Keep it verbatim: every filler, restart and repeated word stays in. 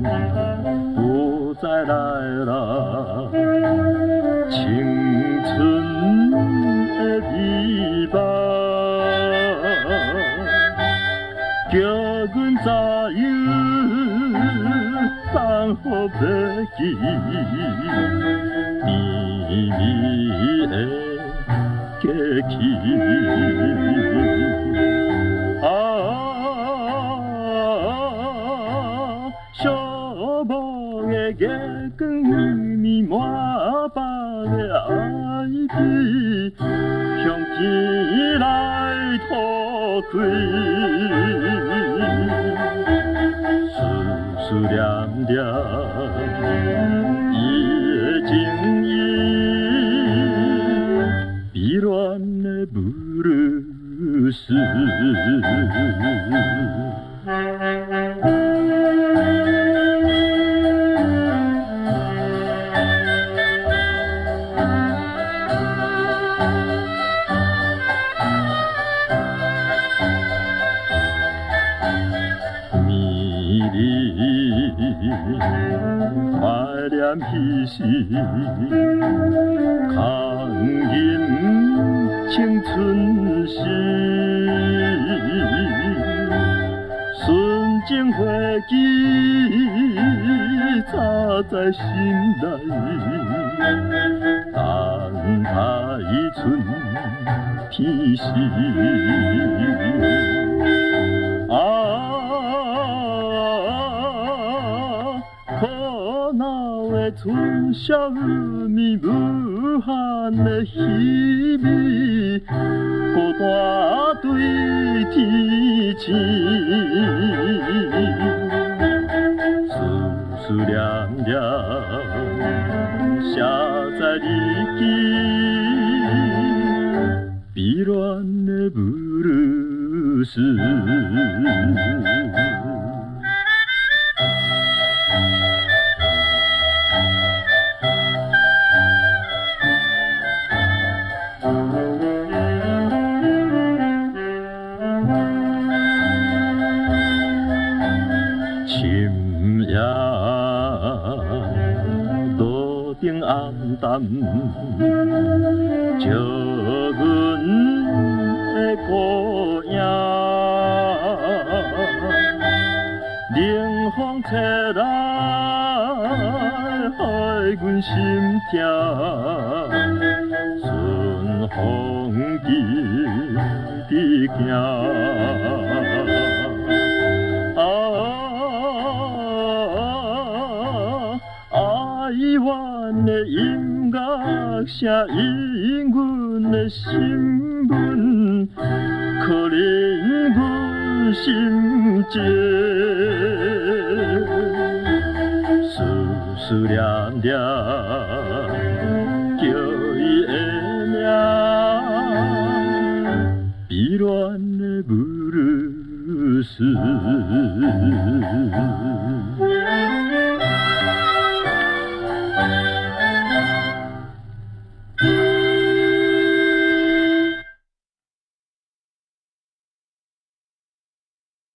不再来了，青春的美梦，叫阮早有幸福要记，绵绵的过去。啊，寂寞的月光里面满腹的爱悲，向天来吐开。思思念念伊的情意，悲恋的布鲁斯。怀念彼时空吟青春时，纯情花枝插在心内，等待春天时。啊，苦恼的春宵面，无限的稀微，孤单对天星，思思念念写在日记，悲恋的布鲁斯。暗淡，照阮的孤影，冷风吹来，害阮心痛，春风急急行。哀怨的音乐声引阮的心魂，可怜阮心结。思思念念叫伊的名，悲恋的布鲁斯。